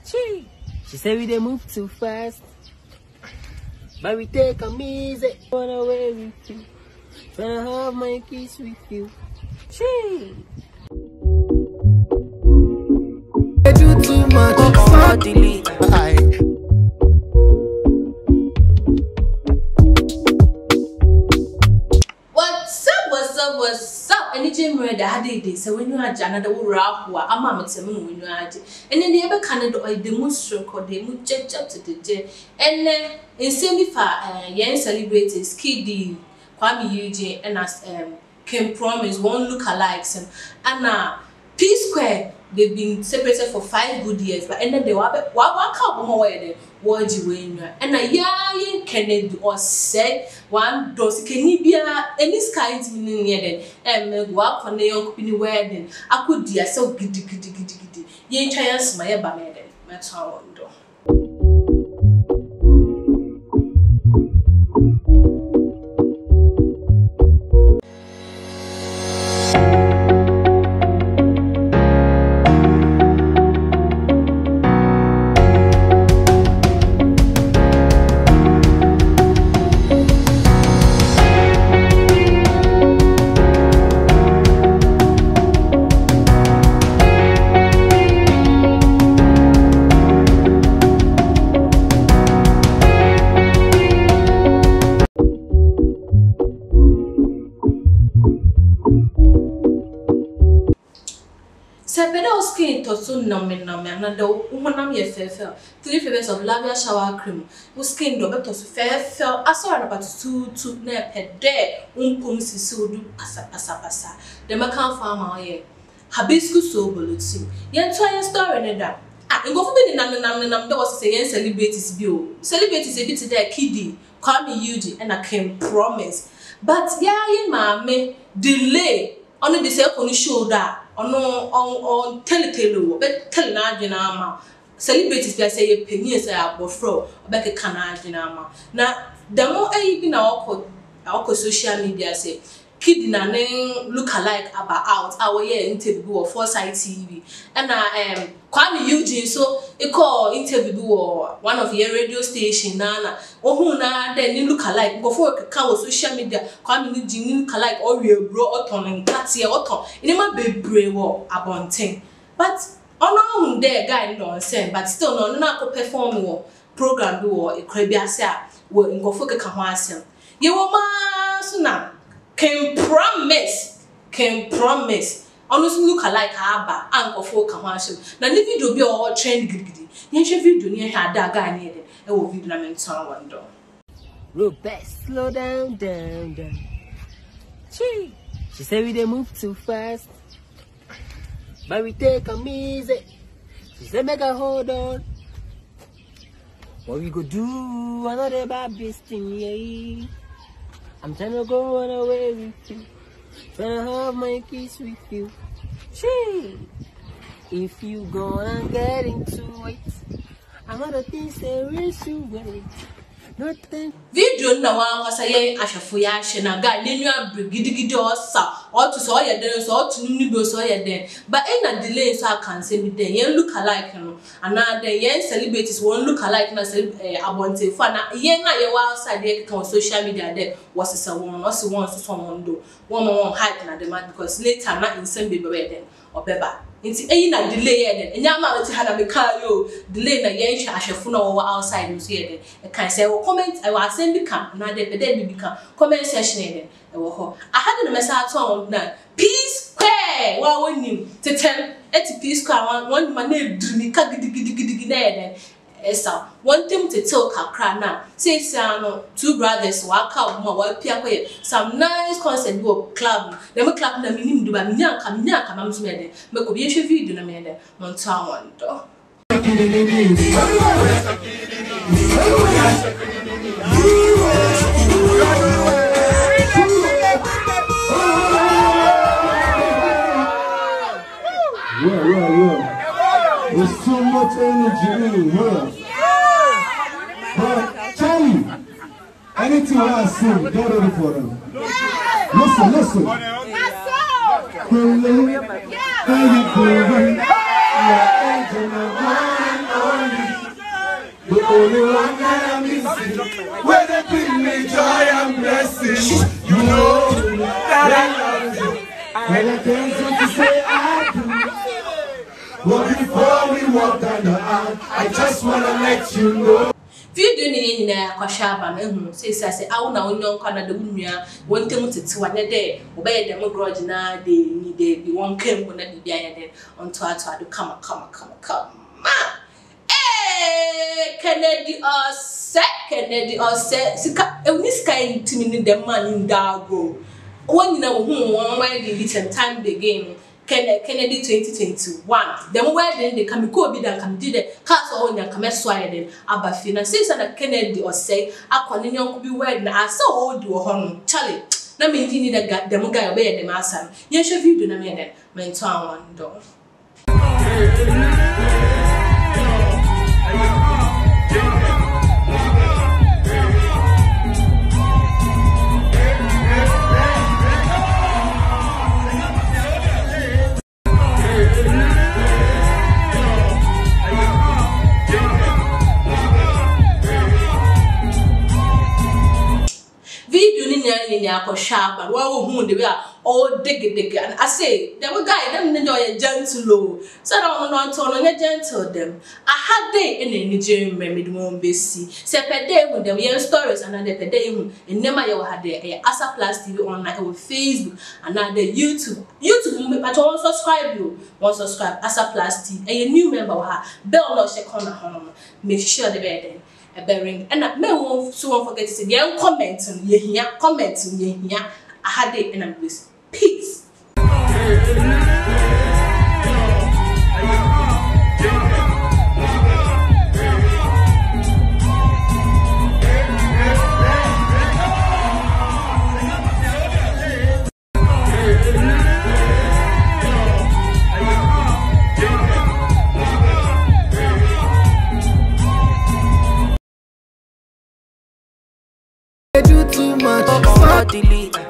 She said we didn't move too fast, but we take them easy. Run away with you, tryna have my kiss with you. I do too much, or delete. What's up? Any gym ready? I did this. So when you had another rap, I'm a maximum when you had it. And then the other Canada or the moon stroke or the moon jet up to the jet. And then in semi-far, young celebrities, Kiddy, Kwame Eugene, and as can promise won't look alike. And P Square, they've been separated for 5 good years, but and then they were walk out more than what you win. And a young Kennedy or say one does can he be any kind of meaning and walk on the young company wedding. I could dear so giddy. Yen chance my banner, that's how I do. Several skin to so numbing, and the woman ye fair 3 flavors of lavender shower cream. Whose skin do better fair fell. I saw about 2 near per day. So do passa. The Macan farmer ye. Hibiscus so bulletin. Yen try a story in that. And go for me there was saying celebrities bill. Celebrities a bit there, Kiddy, Kwame Eugene, and I can promise. But yeah, mammy delay on the cell phone shoulder. On tell but tell Najinama. Celebrities they say a penny say a bofro, back a canajinama. Now, the more I been our social media say, Kid na name look alike about our year interview or Foresight TV. And I Kwame Eugene, so a call interview or one of your radio station, Nana, or na then you look alike, go for a cow social media, Kwame Eugene look alike, or you bro autumn and Katia autumn, it might be brave or abonting. But on there, guy, no sense, but still no perform or program do or a crabia will go for a Kawasam. You will mass now. Can promise. Honestly, look alike Abba, Uncle Folk commercial. Now, if you do be all trained giddy, you should do near had that guy needed. It will be lament someone. Robert, slow down. She said we didn't move too fast, but we take them easy. She said make a hold on. What we go do another bad thing, yeah. I'm trying to go run away with you, trying to have my kiss with you. If you gonna get into it, I'm gonna think there is to wait. Nothing. Video now was a young Ashafuya Shena guy, then you are giddy or to saw your dance or to new saw your den. But ain't a delay so I can say me then. You look alike, and now the young celebrities won't look alike. I want to find out young outside there on social media. There was a woman, also wants to someone do. One more hype na demand because later not in some baby then or beba. It's a delay and Yama to have a car delay na yen ashafuna or outside news here. I can say comment I was send become now the dead become comment session. I had a message on now. Peace square. Well, when you to 10 at peace square one my name dreamy giddy. Esa one thing to tell Kakra now. Say, 2 brothers walk out more piaque. Some nice concert go club. Them club na minim do ba nyanka mam to me. Me ko bi ehwe video na me de. Monta wando. Yeah. There's so much energy in here. But Charlie, anything I sing, get ready for them. Listen. How you doing? The only one that I'm missing, where they bring me joy and blessing. You know that I love you, and I can't seem to say I do. But before we walk down the aisle, I just wanna let you know. Video ni na kwashaba na hu say awu na onyo nkwa na de unua wontem tetiwa ne de obey dem grudge na de ni de bi won kembo na bibia ya de onto ato ado kama Kennedy Osei sika ewni sky ntimi ni dem man ndago won nyina wo hu won why the little time begin Kennedy 2021 them wedding they can be ko bi dan kan di de cast o nya kan meso ayeden abafi na say na Kennedy Osei akwane nyanko bi wedding asa o di wo hono chale na me ndi ni da dem guy obey dem asa ye hwe video na me den mento awon do ni akosha wa wo hu de we all dig and I say there were guy them enjoy gentle so no gentle them I had day in Nigerian medimo besi se pede hu them your stories and the pede hu enema ye had there Asa Plus TV online or Facebook and the YouTube but one subscribe Asa Plus TV a new member ha bell no she corner home make sure the bed bearing and me won't forget to say the comment I had it and I'm with peace. Do too much, delete.